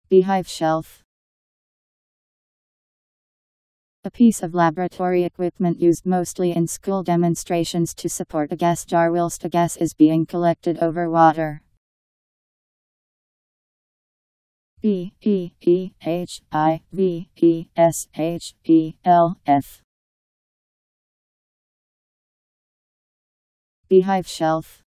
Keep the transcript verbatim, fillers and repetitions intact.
Beehive shelf. A piece of laboratory equipment used mostly in school demonstrations to support a gas jar whilst a gas is being collected over water. B E E H I V E S H E L F. Beehive shelf.